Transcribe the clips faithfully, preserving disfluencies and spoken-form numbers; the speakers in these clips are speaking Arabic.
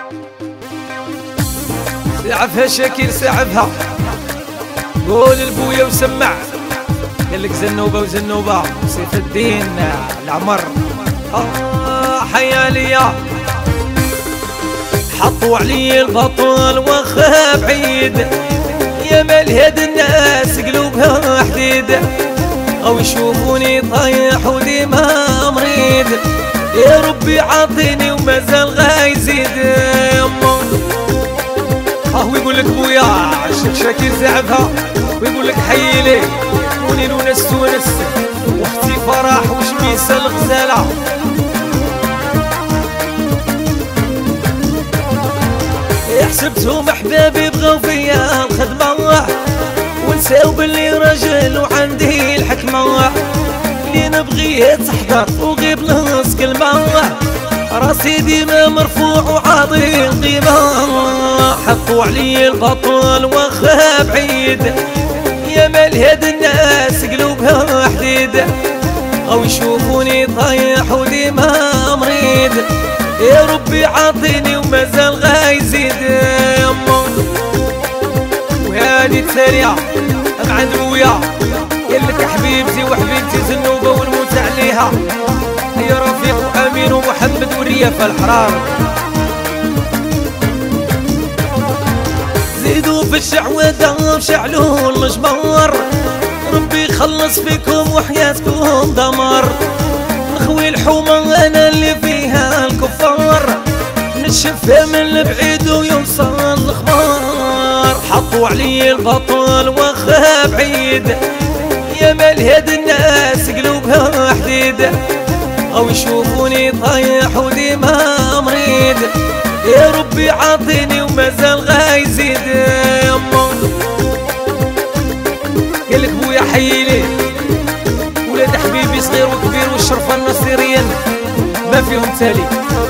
سعفها شكير سعفها، قول البويا وسمع، قالك زنوبة وزنوبة سيف الدين العمر. آه حياليا حطوا علي البطل وخاب عيد، يا ملهد الناس قلوبها حديد، او يشوفوني طايح وديما مريد، يا ربي عاطيني ومازال غايزيد. اه ويقول لك بويا الشيخ شاكير زعفها، ويقول لك حيلي ونين ونس ونس، واختي فرح وشميسه الغزاله. حسبتهم احبابي بغاو فيا الخدمه، ونساو باللي راجل وعندي الحكمه، اللي نبغيه تحضر وغيب نص كلمه، راسي ديما مرفوع وعاطي القيمه. حطوا علي البطل وخاب عيد، يا ملهد الناس قلوبها حديد، او يشوفوني طايح وديما مريد، يا ربي عاطيني ومازال غايزيد. وهادي التالية مع دروية، قالك حبيبتي وحبيبتي زنوبة ونموت عليها، يا رفيق وامين ومحمد ورياف الحرار. زيدوا في الشعوذة وشعلوا المجمر، ربي يخلص فيكم وحياتكم دمر. نخوي الحومة انا اللي فيها الكفار، نشفها من البعيد ويوصل الخبار. حطوا علي البطل وخاب عيد، يا ملهد الناس قلوبها حديد، او يشوفوني طايح وديما مريد، يا ربي عاطيني ومازال غايزيد. قالك بويا حيلي ولاد حبيبي صغير وكبير والشرفه النصيريين ما فيهم تالي.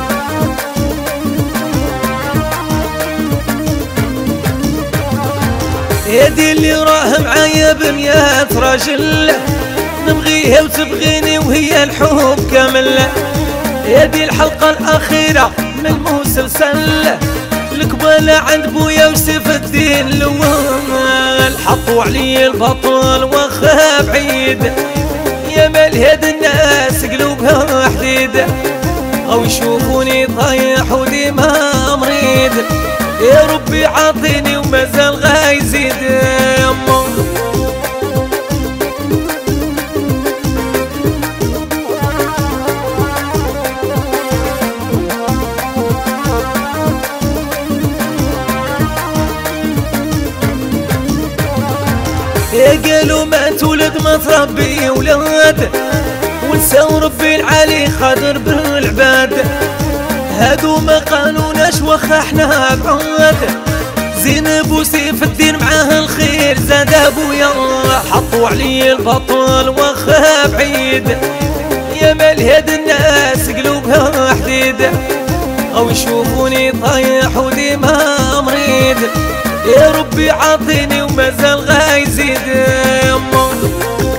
يدي اللي راه معايا بميات راجل، نبغيها وتبغيني وهي الحب كامل. يدي الحلقة الأخيرة من المسلسل، القبالة عند بويا وسيف الدين الأول. حطوا علي البطل وخاب عيد، يا ملهد الناس قلوبها حديد، او يشوفوني طايح وديما مريد، يا ربي عاطيني ومازال غايزيد. يا قالوا ما تولد ما تربي ولاد، ونساو ربي العالي خاطر بالعباد، هادو ما قالوناش وخا احنا بعاد. زينب وسيف الدين معاه الخير زاد ابويا، حطوا علي البطل وخاب عيد، يا ملهد الناس قلوبها حديد، او يشوفوني طايح وديما مريد، يا ربي عاطيني ومازال غايزيد.